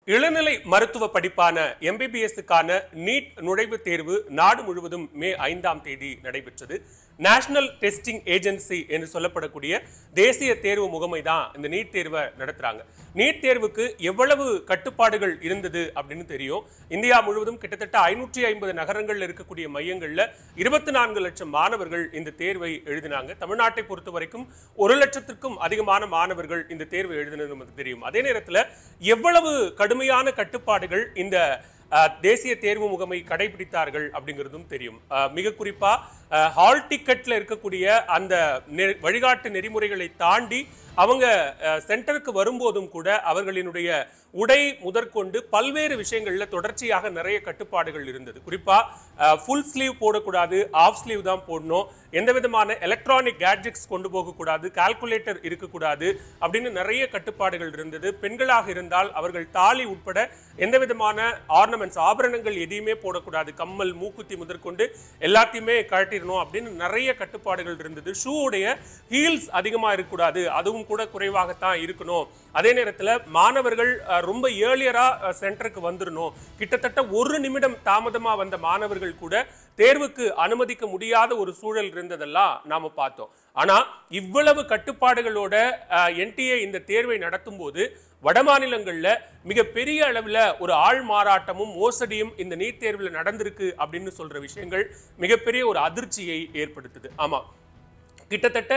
இளநிலை மருத்துவ படிப்பான எம்பிபிஎஸ்க்கான நீட் நுழைவுத் தேர்வு நாடு முழுவதும் மே 5ஆம் தேதி நடைபெற்றது. நேஷனல் டெஸ்டிங் ஏஜென்சி என்று சொல்லப்படக்கூடிய தேசிய தேர்வு முகமை தான் இந்த நீட் தேர்வை நடத்துறாங்க. நீட் தேர்வுக்கு எவ்வளவு கட்டுப்பாடுகள் இருந்தது அப்படின்னு தெரியும். இந்தியா முழுவதும் கிட்டத்தட்ட 550 நகரங்கள்ல இருக்கக்கூடிய மையங்கள்ல 24 லட்சம் மாணவர்கள் இந்த தேர்வை எழுதினாங்க. தமிழ்நாட்டை பொறுத்த வரைக்கும் 1 லட்சத்திற்கும் அதிகமான மாணவர்கள் இந்த தேர்வை எழுதினது நமக்கு தெரியும். அதே நேரத்தில் எவ்வளவு கடுமையான கட்டுப்பாடுகள் இந்த தேசிய தேர்வு முகமை கடைபிடித்தார்கள் அப்படிங்கிறதும் தெரியும். மிக குறிப்பா ஹால் டிக்கெட்ல இருக்கக்கூடிய அந்த வழிகாட்டு நெறிமுறைகளை தாண்டி அவங்க சென்டருக்கு வரும்போதும் கூட அவர்களினுடைய உடை முதற்கொண்டு பல்வேறு விஷயங்கள்ல தொடர்ச்சியாக நிறைய கட்டுப்பாடுகள் இருந்தது. குறிப்பா ஃபுல் ஸ்லீவ் போடக்கூடாது, ஆஃப் ஸ்லீவ் தான் போடணும், எந்த விதமான எலக்ட்ரானிக் கேட்ஜெட்ஸ் கொண்டு போகக்கூடாது, கால்குலேட்டர் இருக்கக்கூடாது அப்படின்னு நிறைய கட்டுப்பாடுகள் இருந்தது. பெண்களாக இருந்தால் அவர்கள் தாலி உட்பட எந்த விதமான ஆர்னமெண்ட்ஸ் ஆபரணங்கள் எதையுமே போடக்கூடாது, கம்மல் மூக்குத்தி முதற்கொண்டு எல்லாத்தையுமே கழட்டிடணும் அப்படின்னு நிறைய கட்டுப்பாடுகள் இருந்தது. ஷூவுடைய ஹீல்ஸ் அதிகமா இருக்கக்கூடாது, அதுவும் கூட குறைவாகத்தான் இருக்கணும். அதே நேரத்தில் மாணவர்கள் ரொம்ப ஏர்லியரா சென்டருக்கு வந்துடணும். கிட்டத்தட்ட 1 நிமிடம் தாமதமா வந்த மாணவர்கள் கூட தேர்வுக்கு அனுமதிக்க முடியாத ஒரு சூழல் இருந்ததெல்லாம் நாம பார்த்தோம். ஆனா இவ்வளவு கட்டுப்பாடுகளோட என்டிஏ இந்த தேர்வை நடத்தும் போது வட மாநிலங்கள்ல மிகப்பெரிய அளவில் ஒரு ஆள் மாறாட்டமும் மோசடியும் இந்த நீட் தேர்வில் நடந்திருக்கு அப்படின்னு சொல்ற விஷயங்கள் மிகப்பெரிய ஒரு அதிர்ச்சியை ஏற்படுத்துது. ஆமா, கிட்டத்தட்ட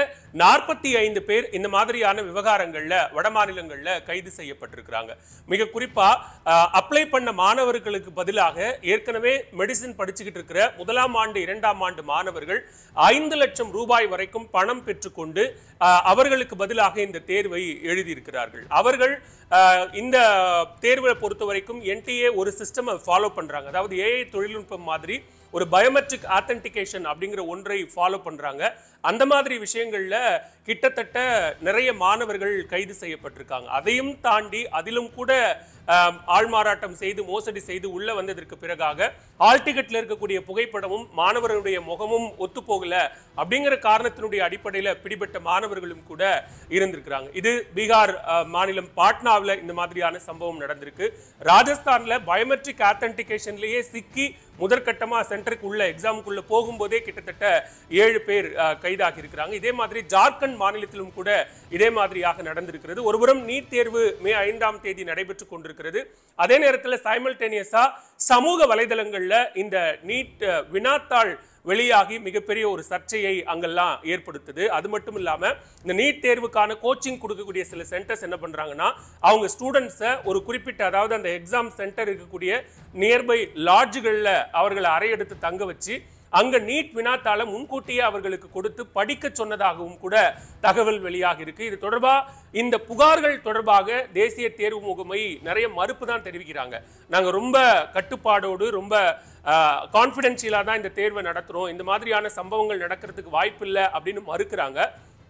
45 பேர் இந்த மாதிரியான விவகாரங்கள்ல வட மாநிலங்கள்ல கைது செய்யப்பட்டிருக்கிறாங்க. மிக குறிப்பா அப்ளை பண்ண மாணவர்களுக்கு பதிலாக ஏற்கனவே மெடிசின் படிச்சுக்கிட்டு இருக்கிற 1ஆம் ஆண்டு 2ஆம் ஆண்டு மாணவர்கள் 5 லட்சம் ரூபாய் வரைக்கும் பணம் பெற்றுக்கொண்டு அவர்களுக்கு பதிலாக இந்த தேர்வை எழுதியிருக்கிறார்கள். அவர்கள் இந்த தேர்வை பொறுத்த வரைக்கும் என்டிஏ ஒரு சிஸ்டம் ஃபாலோ பண்றாங்க. அதாவது ஏஐ தொழில்நுட்பம் மாதிரி ஒரு பயோமெட்ரிக் ஆத்தென்டிகேஷன் அப்படிங்கிற ஒன்றை ஃபாலோ பண்றாங்க. அந்த மாதிரி விஷயங்கள்ல கிட்டத்தட்ட நிறைய மாணவர்கள் கைது செய்யப்பட்டிருக்காங்க. அதையும் தாண்டி அதிலும் கூட ஆள்மாறாட்டம் செய்து மோசடி செய்து உள்ள வந்ததற்கு பிறகாக ஹால் டிக்கெட்ல இருக்கக்கூடிய புகைப்படமும் மாணவர்களுடைய முகமும் ஒத்து போகல அப்படிங்கிற காரணத்தினுடைய அடிப்படையில் பிடிபட்ட மாணவர்களும் கூட இருந்திருக்கிறாங்க. இது பீகார் மாநிலம் பாட்னாவில் இந்த மாதிரியான சம்பவம் நடந்திருக்கு. ராஜஸ்தான்ல பயோமெட்ரிக் ஆத்தென்டிகேஷன்லயே சிக்கி முதற்கட்டமா சென்டருக்கு உள்ள எக்ஸாமுக்குள்ள போகும்போதே கிட்டத்தட்ட 7 பேர் கைதாகி இருக்கிறாங்க. இதே மாதிரி ஜார்க்கண்ட் மாநிலத்திலும் கூட இதே மாதிரியாக நடந்திருக்கிறது. ஒருபுறம் நீட் தேர்வு மே 5ஆம் தேதி நடைபெற்றுக் கொண்டிருக்கிறது. அதே நேரத்தில் சைமல்டேனியஸா சமூக வலைதளங்கள்ல இந்த நீட் வினாத்தாள் வெளியாகி மிகப்பெரிய ஒரு சர்ச்சையை அங்கெல்லாம் ஏற்படுத்துது. அது மட்டும் இல்லாம இந்த நீட் தேர்வுக்கான கோச்சிங் கொடுக்கக்கூடிய சில சென்டர்ஸ் என்ன பண்றாங்கன்னா அவங்க ஸ்டூடெண்ட்ஸை ஒரு குறிப்பிட்ட, அதாவது அந்த எக்ஸாம் சென்டர் இருக்கக்கூடிய நியர்பை லாட்ஜுகள்ல அவர்களை அறையெடுத்து தங்க வச்சு அங்க நீட் வினாத்தாள முன்கூட்டியே அவர்களுக்கு கொடுத்து படிக்க சொன்னதாகவும் கூட தகவல் வெளியாக இருக்கு. இது தொடர்பா இந்த புகார்கள் தொடர்பாக தேசிய தேர்வு முகமை நிறைய மறுப்பு தான் தெரிவிக்கிறாங்க. நாங்க ரொம்ப கட்டுப்பாடோடு ரொம்ப கான்பிடென்ஷியலா தான் இந்த தேர்வை நடத்துறோம், இந்த மாதிரியான சம்பவங்கள் நடக்கிறதுக்கு வாய்ப்பு இல்லை அப்படின்னு மறுக்கிறாங்க.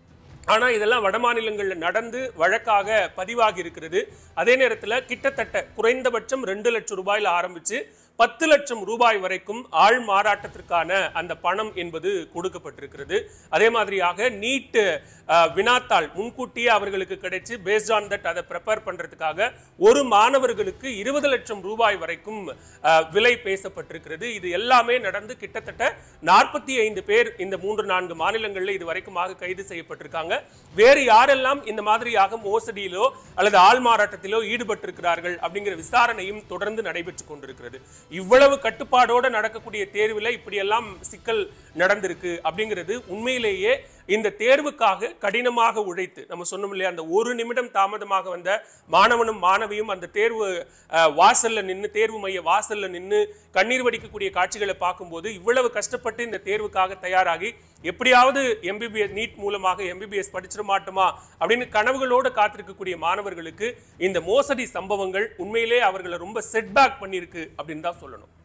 ஆனா இதெல்லாம் வட மாநிலங்கள்ல நடந்து வழக்காக பதிவாகி இருக்கிறது. அதே நேரத்தில் கிட்டத்தட்ட குறைந்தபட்சம் 2 லட்சம் ரூபாயில ஆரம்பிச்சு 10 லட்சம் ரூபாய் வரைக்கும் ஆள் மாறாட்டத்திற்கான அந்த பணம் என்பது கொடுக்கப்பட்டிருக்கிறது. அதே மாதிரியாக நீட் வினாத்தாள் முன்கூட்டியே அவர்களுக்கு கிடைச்சு பேஸ்ட் ஆன் தட் அதை ப்ரிப்பேர் பண்றதுக்காக ஒரு மாணவர்களுக்கு 20 லட்சம் ரூபாய் வரைக்கும் விலை பேசப்பட்டிருக்கிறது. இது எல்லாமே நடந்து கிட்டத்தட்ட 45 பேர் இந்த 3-4 மாநிலங்களில் இது வரைக்குமாக கைது செய்யப்பட்டிருக்காங்க. வேறு யாரெல்லாம் இந்த மாதிரியாக மோசடியிலோ அல்லது ஆள் மாறாட்டத்திலோ ஈடுபட்டிருக்கிறார்கள் அப்படிங்கிற விசாரணையும் தொடர்ந்து நடைபெற்றுக் கொண்டிருக்கிறது. இவ்வளவு கட்டுப்பாடோடு நடக்கக்கூடிய தேர்வில் இப்படியெல்லாம் சிக்கல் நடந்திருக்கு அப்படிங்கிறது உண்மையிலேயே இந்த தேர்வுக்காக கடினமாக உழைத்து, நம்ம சொன்னோம் இல்லையா, அந்த 1 நிமிடம் தாமதமாக வந்த மாணவனும் மாணவியும் அந்த தேர்வு வாசல்ல நின்று, தேர்வு மைய வாசல்ல நின்று கண்ணீர் வடிக்கக்கூடிய காட்சிகளை பார்க்கும்போது இவ்வளவு கஷ்டப்பட்டு இந்த தேர்வுக்காக தயாராகி எப்படியாவது எம்பிபிஎஸ் நீட் மூலமாக எம்பிபிஎஸ் படிச்சிட மாட்டோமா அப்படின்னு கனவுகளோடு காத்திருக்கக்கூடிய மாணவர்களுக்கு இந்த மோசடி சம்பவங்கள் உண்மையிலே அவர்களை ரொம்ப செட்பேக் பண்ணியிருக்கு அப்படின்னு தான் சொல்லணும்.